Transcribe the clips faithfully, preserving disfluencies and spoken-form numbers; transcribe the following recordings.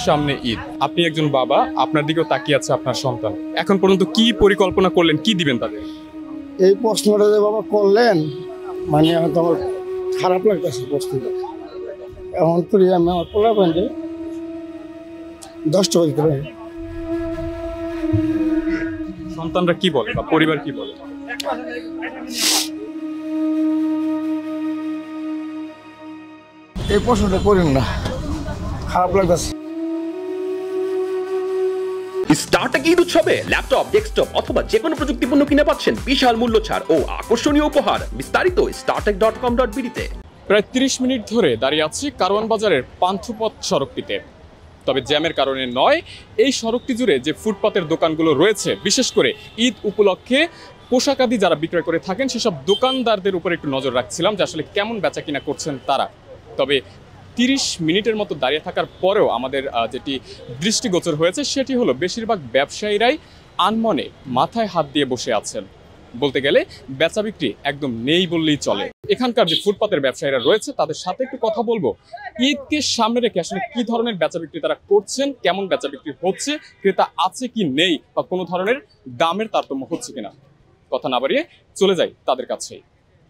সামনে ঈদ, আপনি একজন বাবা, আপনার দিকেও তাকিয়ে আছে আপনার সন্তান। এখন পর্যন্ত কি পরিকল্পনা করলেন, কি দিবেন তাদের? এই প্রশ্নটা যে বাবা করলেন, মানে এখন তো আমার খারাপ লাগতেছে প্রশ্নটা। এখন তো আমি আমার পোলা পান্ডে দশটা বলতে পারি। সন্তানরা কি বলে বা পরিবার কি বলে? এই প্রশ্নটা করেন না, খারাপ লাগতেছে। স্টার্টক ঈদ উৎসবে ল্যাপটপ, ডেস্কটপ অথবা যে কোনো প্রযুক্তিপণ্য কিনে পাচ্ছেন বিশাল মূল্য ছাড় ও আকর্ষণীয় উপহার। বিস্তারিত স্টার্টক ডট কম ডট বিডিতে। প্রায় তিরিশ মিনিট ধরে দাঁড়িয়ে আছি কারওয়ান বাজারের পান্থপথ সড়কটিতে। তবে জ্যামের কারণে নয়, এই সড়কটি জুড়ে যে ফুটপাতের দোকানগুলো রয়েছে, বিশেষ করে ঈদ উপলক্ষে পোশাকাদি যারা বিক্রয় করে থাকেন সেসব দোকানদারদের উপর একটু নজর রাখছিলাম যে আসলে কেমন বেচা কিনা করছেন তারা। তবে তিরিশ মিনিটের মতো দাঁড়িয়ে থাকার পরেও আমাদের যেটি দৃষ্টিগোচর হয়েছে সেটি হলো বেশিরভাগ ব্যবসায়ীরাই আনমনে মাথায় হাত দিয়ে বসে আছেন। বলতে গেলে বেচা বিক্রি একদম নেই বললেই চলে। এখানকার যে ফুটপাতের ব্যবসায়ীরা রয়েছে তাদের সাথে একটু কথা বলবো, ঈদকে সামনে রেখে আসলে কি ধরনের বেচা বিক্রি তারা করছেন, কেমন বেচা বিক্রি হচ্ছে, ক্রেতা আছে কি নেই, বা কোনো ধরনের দামের তারতম্য হচ্ছে কিনা। কথা না বাড়িয়ে চলে যাই তাদের কাছেই।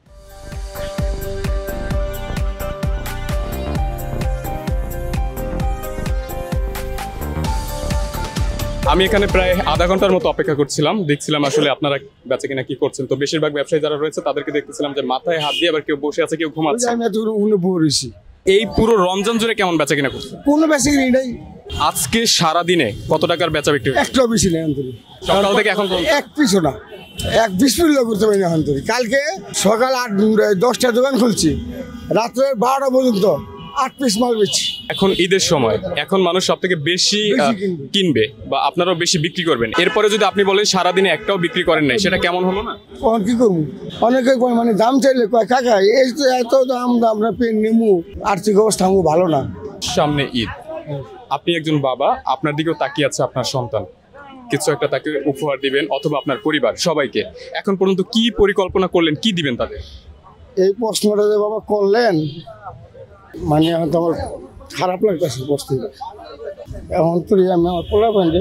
আমি এখানে প্রায় আধা ঘন্টার মতো অপেক্ষা করছিলাম, দেখছিলাম আসলে আপনারা বেচা কিনা কি করছেন। তো বেশিরভাগ ব্যবসায়ী যারা রয়েছে তাদেরকে দেখতেছিলাম যে মাথায় হাত দিয়ে আবার কেউ বসে আছে, কেউ ঘুমাচ্ছে। এই পুরো রমজান জুড়ে কেমন বেচা কিনা করছে? কোনো বেচা কিনা নাই। আজকে সারা দিনে কত টাকার বেচা বিক্রি? একটা বেশি নেই আন্তরিক, সকাল থেকে এখন এক পিছু না, এক বিশ মিনিট করতে পারি না আন্তরিক। কালকে সকাল আট দশটা দোকান খুলছি, রাত্রে বারোটা পর্যন্ত আট পিস মাল বেচছি। এখন ঈদের সময়, এখন মানুষ সব থেকে বেশি কিনবে বা আপনারাও বেশি বিক্রি করবেন। এরপরে যদি আপনি বলেন সারাদিনে একটাও বিক্রি করেন নাই, সেটা কেমন হলো না? কখন কি করবো, অনেকে মানে দাম চাইলে কয় কাকা এই তো এত দাম, আমরা পেন নেমু, আর্থিক অবস্থা আমার ভালো না। সামনে ঈদ, আপনি একজন বাবা, আপনার দিকেও তাকিয়ে আছে আপনার সন্তান। কিছু একটা তাকে উপহার দিবেন অথবা আপনার পরিবার সবাইকে। এখন পর্যন্ত কি পরিকল্পনা করলেন, কি দিবেন তাদের? এই প্রশ্নটা যে বাবা করলেন, মানে এখন তো আমার খারাপ লাগতেছে প্রশ্নটা। এখন তো আমি আমার পোলা পান্ডে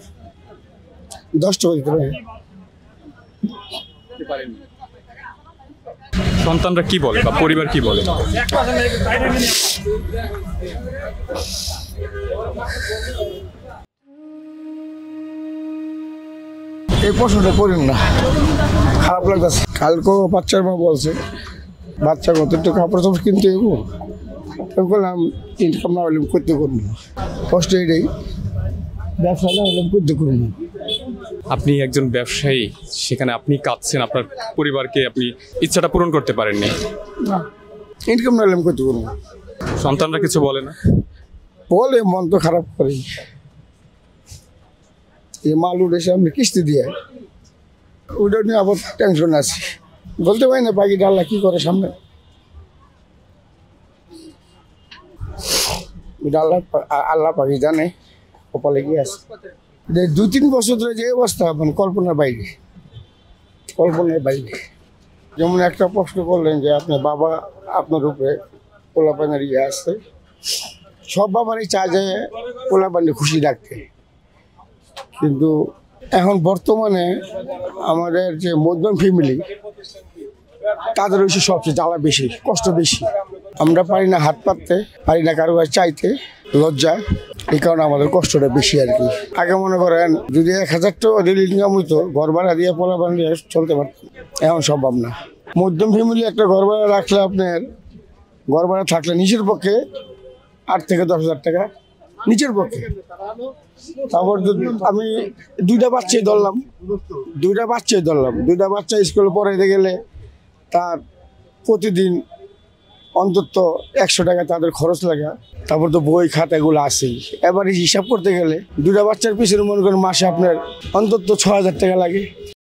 দশটা বলতে পারি। সন্তানরা কি বলে বা পরিবার কি বলে? এই প্রশ্নটা করেন না, খারাপ লাগতেছে। কালকে বাচ্চার মা বলছে বাচ্চা কত একটু কাপড় চাপড় কিনতে যাবো, বললাম ইনকাম না হলে করতে করবো, কষ্ট এটাই, ব্যবসা না হলে করতে করবো। আপনি একজন ব্যবসায়ী, সেখানে আপনি কাঁদছেন, আপনার পরিবারকে আপনি ইচ্ছাটা পূরণ করতে পারেননি। না, ইনকাম না হলে আমি করতে করবো। সন্তানরা কিছু বলে না? বলে, মন তো খারাপ করে। এই মাল উঠেছে আমি কিস্তি দিয়ে, ওইটা নিয়ে আবার টেনশন আছে, বলতে পারি না বাকি ডাল্লা কি করে সামনে। আল্লাহ আল্লাহ পাখি জানে কপালে কি আছে। দু তিন বছর ধরে যে অবস্থা, মানে কল্পনার বাইরে, কল্পনার বাইরে। যেমন একটা প্রশ্ন করলেন যে আপনার বাবা আপনার উপরে পোলাপানের ইয়ে আসছে, সব বাবারই চায় যে পোলাপানে খুশি রাখতে, কিন্তু এখন বর্তমানে আমাদের যে মধ্যম ফ্যামিলি, তাদের হচ্ছে সবচেয়ে জ্বালা বেশি, কষ্ট বেশি। আমরা পারি না হাত পাততে, পারি না কারো কাছে চাইতে, লজ্জা, এই কারণে আমাদের কষ্টটা বেশি আর কি। আগে মনে করেন যদি এক হাজার টাকা ডেলি ইনকাম হইতো, ঘর ভাড়া দিয়ে পোলা বানিয়ে চলতে পারতাম, এখন সম্ভব না। মধ্যম ফ্যামিলি একটা ঘর ভাড়া রাখলে, আপনার ঘর ভাড়া থাকলে নিচের পক্ষে আট থেকে দশ হাজার টাকা নিচের পক্ষে। তারপর আমি দুইটা বাচ্চাই ধরলাম, দুইটা বাচ্চাই ধরলাম দুইটা বাচ্চা স্কুলে পড়াইতে গেলে তার প্রতিদিন অন্তত একশো টাকা তাদের খরচ লাগে। তারপর তো বই খাতা এগুলো আসেই। এবারে হিসাব করতে গেলে দুইটা বাচ্চার পিছনে মনে করেন মাসে আপনার অন্তত ছ হাজার টাকা লাগে।